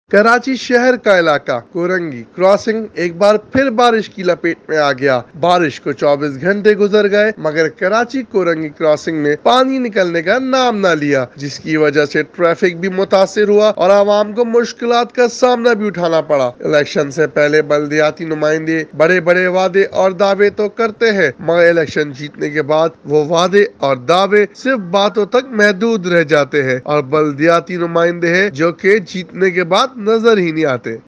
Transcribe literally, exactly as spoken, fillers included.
कराची शहर का इलाका कोरंगी क्रॉसिंग एक बार फिर बारिश की लपेट में आ गया। बारिश को चौबीस घंटे गुजर गए मगर कराची कोरंगी क्रॉसिंग में पानी निकलने का नाम ना लिया, जिसकी वजह से ट्रैफिक भी मुतासिर हुआ और आवाम को मुश्किलात का सामना भी उठाना पड़ा। इलेक्शन से पहले बल्दियाती नुमाइंदे बड़े बड़े वादे और दावे तो करते हैं मगर इलेक्शन जीतने के बाद वो वादे और दावे सिर्फ बातों तक महदूद रह जाते हैं और बल्दियाती नुमाइंदे हैं जो के जीतने के बाद नजर ही नहीं आते।